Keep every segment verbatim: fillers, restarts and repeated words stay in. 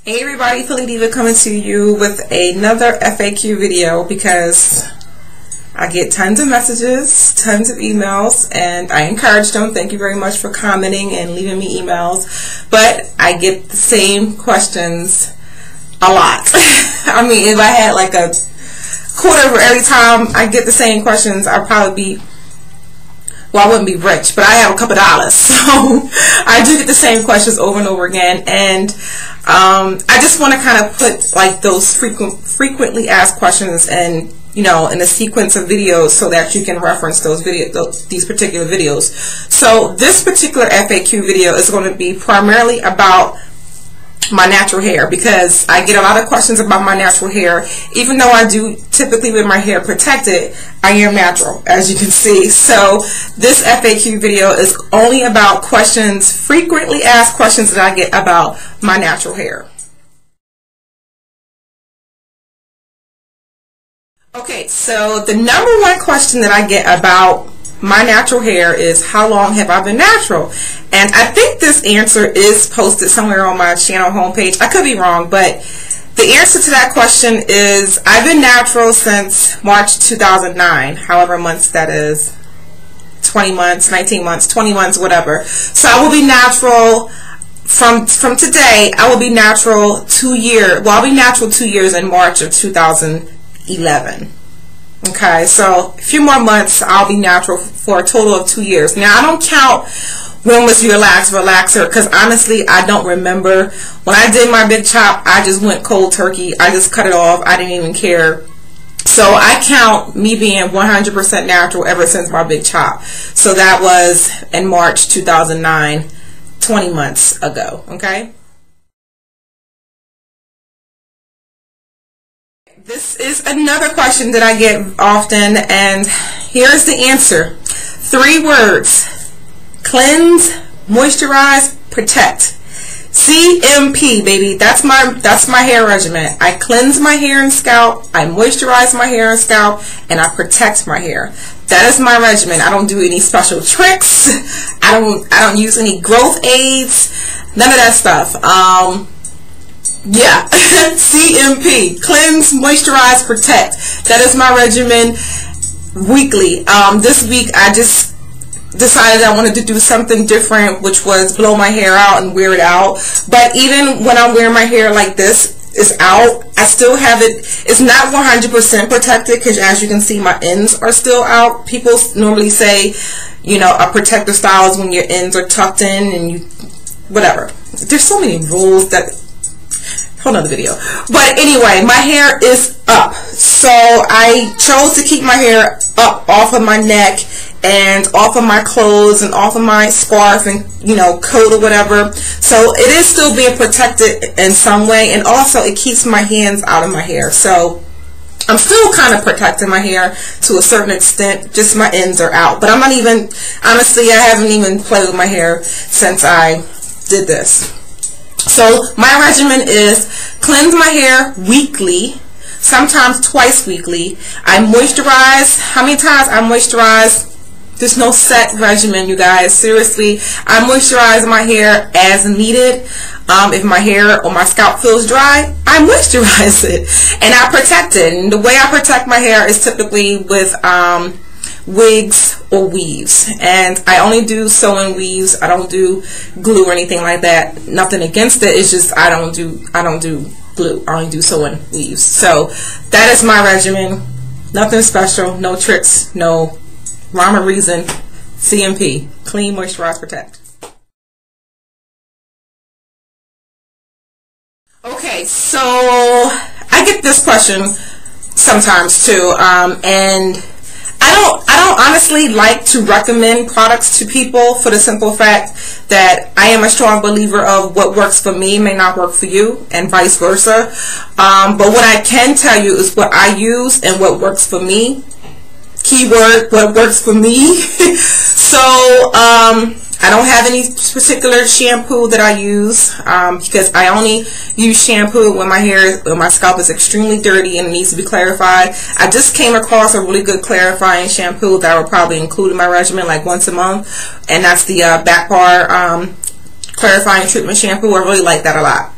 Hey everybody, Philly Diva coming to you with another F A Q video because I get tons of messages, tons of emails, and I encourage them. Thank you very much for commenting and leaving me emails. But I get the same questions a lot. I mean, if I had like a quarter for every time I get the same questions, I'd probably be, well, I wouldn't be rich, but I have a couple dollars. So I do get the same questions over and over again. And um, I just want to kind of put like those frequent, frequently asked questions and, you know, in a sequence of videos so that you can reference those video, those, these particular videos. So this particular F A Q video is going to be primarily about my natural hair, because I get a lot of questions about my natural hair. Even though I do typically wear my hair protected, I am natural, as you can see. So this F A Q video is only about questions, frequently asked questions that I get about my natural hair. Okay, so the number one question that I get about my natural hair is, how long have I been natural? And I think this answer is posted somewhere on my channel homepage. I could be wrong, but the answer to that question is I've been natural since March two thousand nine, however months that is, twenty months, nineteen months, twenty months, whatever. So I will be natural from from today. I will be natural two years. Well, I'll be natural two years in March of two thousand eleven. Okay, so a few more months, I'll be natural for a total of two years. Now, I don't count when was your last relaxer, because honestly, I don't remember. When I did my big chop, I just went cold turkey. I just cut it off. I didn't even care. So I count me being one hundred percent natural ever since my big chop. So that was in March two thousand nine, twenty months ago, okay? This is another question that I get often, and here's the answer. Three words: cleanse, moisturize, protect. C M P, baby. That's my that's my hair regimen. I cleanse my hair and scalp, I moisturize my hair and scalp, and I protect my hair. That is my regimen. I don't do any special tricks. I don't I don't use any growth aids. None of that stuff. Um Yeah, C M P, cleanse, moisturize, protect. That is my regimen weekly. Um, this week I just decided I wanted to do something different, which was blow my hair out and wear it out. But even when I'm wearing my hair like this, it's out, I still have it. It's not one hundred percent protected, because as you can see, my ends are still out. People normally say, you know, a protective style is when your ends are tucked in and you, whatever. There's so many rules that, whole nother video. But anyway, my hair is up, so I chose to keep my hair up off of my neck and off of my clothes and off of my scarf and, you know, coat or whatever. So it is still being protected in some way, and also it keeps my hands out of my hair. So I'm still kind of protecting my hair to a certain extent, just my ends are out. But I'm not even, honestly, I haven't even played with my hair since I did this. So my regimen is cleanse my hair weekly, sometimes twice weekly. I moisturize. How many times I moisturize? There's no set regimen, you guys. Seriously, I moisturize my hair as needed. Um, if my hair or my scalp feels dry, I moisturize it, and I protect it. And the way I protect my hair is typically with um, wigs or weaves, and I only do sew-in weaves. I don't do glue or anything like that. Nothing against it, it's just I don't do I don't do glue. I only do sew-in weaves. So that is my regimen. Nothing special, no tricks, no rhyme or reason. C M P, clean, moisturize, protect. Okay, so I get this question sometimes too, um, and I don't, I don't honestly like to recommend products to people, for the simple fact that I am a strong believer of what works for me may not work for you, and vice versa. Um, but what I can tell you is what I use and what works for me. Keyword, what works for me. So um, I don't have any particular shampoo that I use, um, because I only use shampoo when my hair, when my scalp is extremely dirty and it needs to be clarified. I just came across a really good clarifying shampoo that I would probably include in my regimen like once a month, and that's the uh, Back Bar um, clarifying treatment shampoo. I really like that a lot.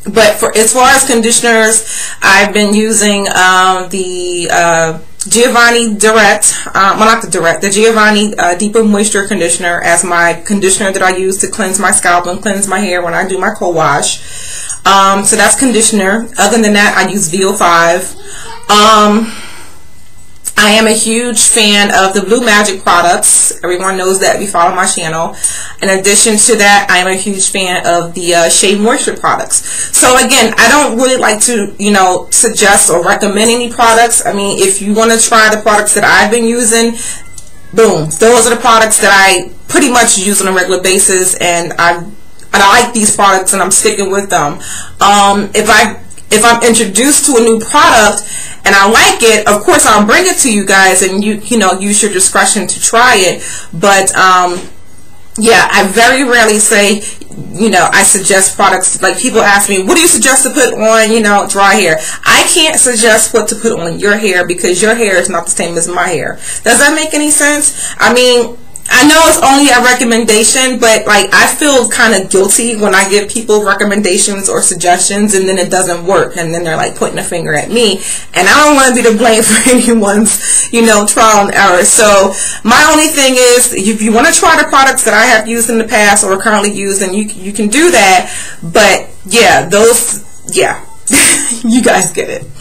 But for as far as conditioners, I've been using um, the uh, Giovanni Direct, um, well not the Direct, the Giovanni uh, Deeper Moisture Conditioner as my conditioner that I use to cleanse my scalp and cleanse my hair when I do my co-wash. Um, so that's conditioner. Other than that, I use V O five. Um, I am a huge fan of the Blue Magic products. Everyone knows that if you follow my channel. In addition to that, I am a huge fan of the uh, Shea Moisture products. So again, I don't really like to, you know, suggest or recommend any products. I mean, if you want to try the products that I've been using, boom, those are the products that I pretty much use on a regular basis, and I and I like these products, and I'm sticking with them. Um, if I if I'm introduced to a new product and I like it, of course I'll bring it to you guys, and you you know use your discretion to try it. But um, yeah, I very rarely say, you know, I suggest products. Like, people ask me, what do you suggest to put on, you know, dry hair? I can't suggest what to put on your hair because your hair is not the same as my hair. Does that make any sense? I mean, I know it's only a recommendation, but like, I feel kind of guilty when I give people recommendations or suggestions and then it doesn't work, and then they're like pointing a finger at me, and I don't want to be the blame for anyone's, you know, trial and error. So my only thing is, if you want to try the products that I have used in the past or currently use, then you you can do that. But yeah, those, yeah, you guys get it.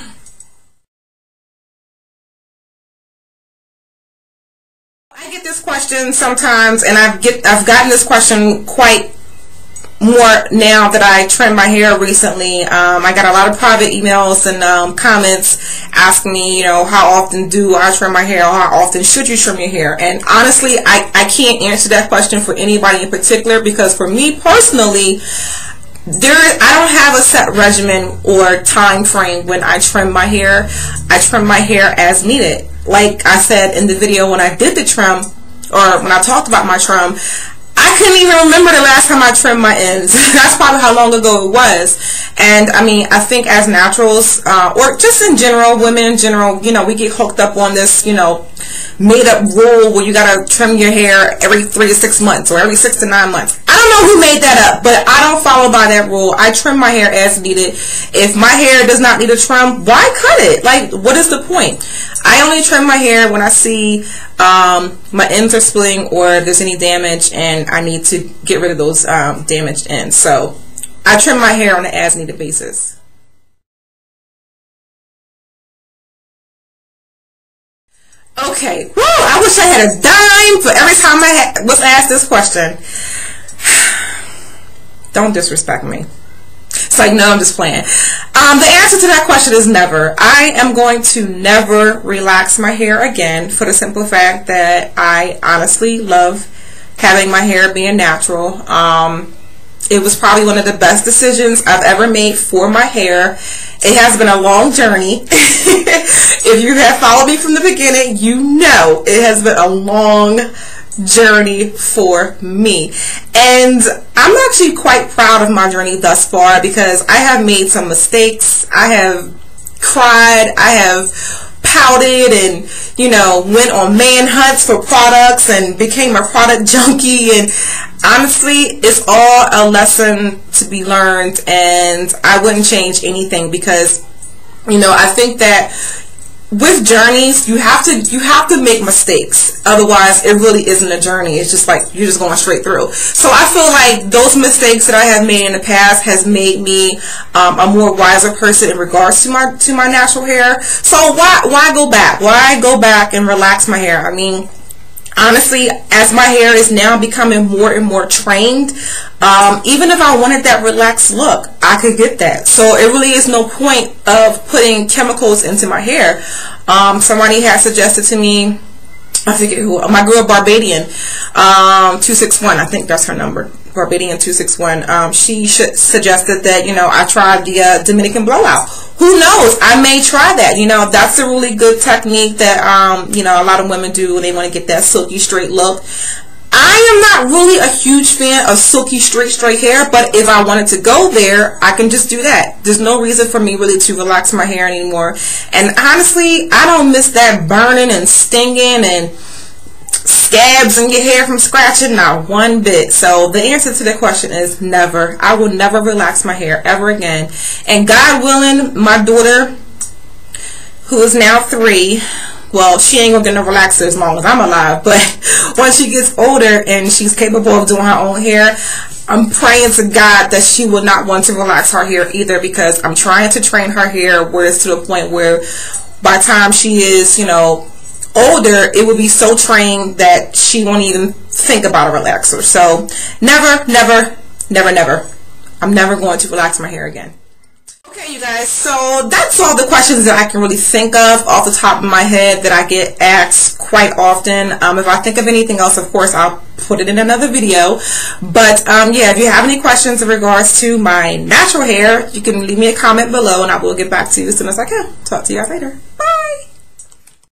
I get this question sometimes, and I've get I've gotten this question quite more now that I trimmed my hair recently. Um, I got a lot of private emails and um, comments asking me, you know, how often do I trim my hair, or how often should you trim your hair? And honestly, I, I can't answer that question for anybody in particular, because for me personally, there I don't have a set regimen or time frame when I trim my hair. I trim my hair as needed. Like I said in the video when I did the trim, or when I talked about my trim, I couldn't even remember the last time I trimmed my ends. That's probably how long ago it was. And I mean, I think as naturals, uh, or just in general, women in general, you know, we get hooked up on this, you know, made up rule where you gotta trim your hair every three to six months or every six to nine months. I don't know who made that up, but I don't follow by that rule. I trim my hair as needed. If my hair does not need a trim, why cut it? Like, what is the point? I only trim my hair when I see um, my ends are splitting or there's any damage and I need to get rid of those um, damaged ends. So I trim my hair on an as needed basis. Okay, woo, I wish I had a dime for every time I was asked this question. Don't disrespect me. It's like, no, I'm just playing. Um, the answer to that question is never. I am going to never relax my hair again, for the simple fact that I honestly love having my hair being natural. Um, it was probably one of the best decisions I've ever made for my hair. It has been a long journey. If you have followed me from the beginning, you know it has been a long journey for me. And I'm actually quite proud of my journey thus far, because I have made some mistakes. I have cried. I have pouted and, you know, went on man hunts for products and became a product junkie. And honestly, it's all a lesson to be learned, and I wouldn't change anything, because, you know, I think that with journeys, you have to you have to make mistakes. Otherwise, it really isn't a journey. It's just like you're just going straight through. So I feel like those mistakes that I have made in the past has made me um, a more wiser person in regards to my to my natural hair. So why why go back? Why go back and relax my hair? I mean, honestly, as my hair is now becoming more and more trained, um, even if I wanted that relaxed look, I could get that. So it really is no point of putting chemicals into my hair. Um, somebody had suggested to me, I forget who, my girl Barbadian um, two six one, I think that's her number, Barbadian two six one. Um, she should, suggested that, you know, I tried the uh, Dominican blowout. Who knows? I may try that. You know, that's a really good technique that, um, you know, a lot of women do when they want to get that silky straight look. I am not really a huge fan of silky straight straight hair, but if I wanted to go there, I can just do that. There's no reason for me really to relax my hair anymore. And honestly, I don't miss that burning and stinging and scabs in your hair from scratching? Not one bit. So the answer to the question is never. I will never relax my hair ever again. And God willing, my daughter, who is now three, well, she ain't gonna get no relaxer as long as I'm alive, but once she gets older and she's capable of doing her own hair, I'm praying to God that she will not want to relax her hair either, because I'm trying to train her hair where it's to the point where by the time she is, you know, older, it will be so trained that she won't even think about a relaxer. So never, never, never, never. I'm never going to relax my hair again. Okay, you guys, so that's all the questions that I can really think of off the top of my head that I get asked quite often. Um, if I think of anything else, of course, I'll put it in another video. But um, yeah, if you have any questions in regards to my natural hair, you can leave me a comment below and I will get back to you as soon as I can. Talk to you guys later. Bye.